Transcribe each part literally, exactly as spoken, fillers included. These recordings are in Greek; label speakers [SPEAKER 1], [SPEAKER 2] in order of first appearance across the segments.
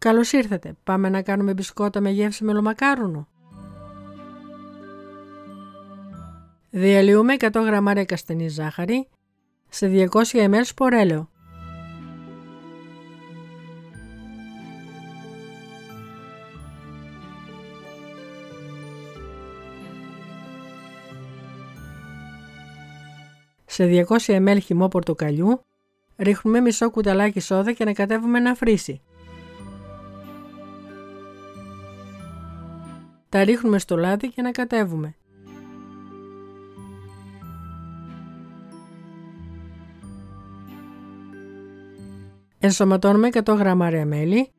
[SPEAKER 1] Καλώς ήρθατε. Πάμε να κάνουμε μπισκότα με γεύση μελομακάρουνο. Διαλύουμε εκατό γραμμάρια καστανή ζάχαρη σε διακόσια μιλιλίτρα σπορέλαιο. Σε διακόσια μιλιλίτρα χυμό πορτοκαλιού ρίχνουμε μισό κουταλάκι σόδα και ανακατεύουμε να φρίσει. Τα ρίχνουμε στο λάδι και ανακατεύουμε. Ενσωματώνουμε εκατό γραμμάρια μέλι,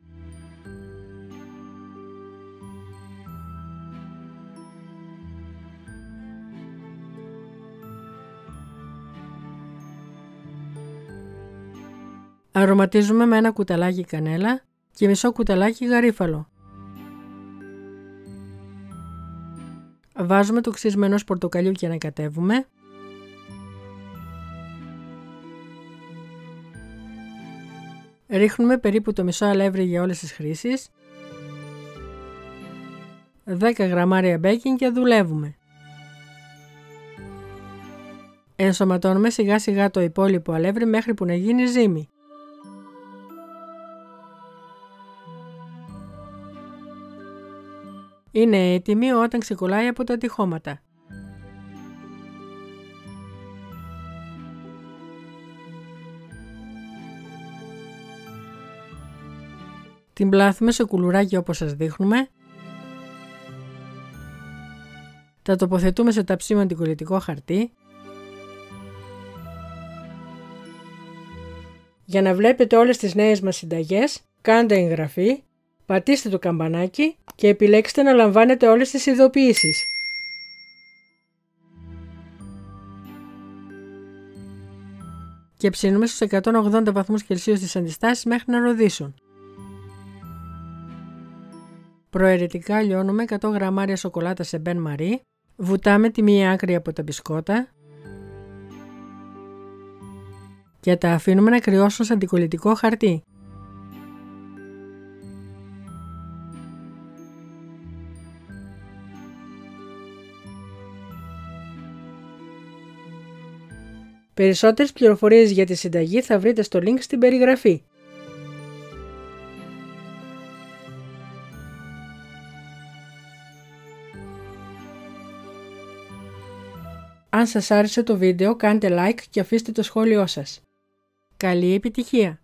[SPEAKER 1] αρωματίζουμε με ένα κουταλάκι κανέλα και μισό κουταλάκι γαρίφαλο. Βάζουμε το ξύσμα ενός πορτοκαλιού και ανακατεύουμε. Ρίχνουμε περίπου το μισό αλεύρι για όλες τις χρήσεις. δέκα γραμμάρια μπέικινγκ και δουλεύουμε. Ενσωματώνουμε σιγά σιγά το υπόλοιπο αλεύρι μέχρι που να γίνει ζύμη. Είναι έτοιμη όταν ξεκολλάει από τα τυχώματα. Την πλάθουμε σε κουλουράκι όπως σας δείχνουμε. Τα τοποθετούμε σε ταψίμο αντικολλητικό χαρτί. Για να βλέπετε όλες τις νέες μας συνταγές, κάντε εγγραφή, πατήστε το καμπανάκι και επιλέξτε να λαμβάνετε όλες τις ειδοποιήσεις. Και ψήνουμε στους εκατόν ογδόντα βαθμούς Κελσίου στις αντιστάσεις μέχρι να ροδίσουν. Προαιρετικά λιώνουμε εκατό γραμμάρια σοκολάτα σε μπεν μαρί, βουτάμε τη μία άκρη από τα μπισκότα και τα αφήνουμε να κρυώσουν σε αντικολλητικό χαρτί. Περισσότερες πληροφορίες για τη συνταγή θα βρείτε στο link στην περιγραφή. Αν σας άρεσε το βίντεο κάντε like και αφήστε το σχόλιο σας. Καλή επιτυχία!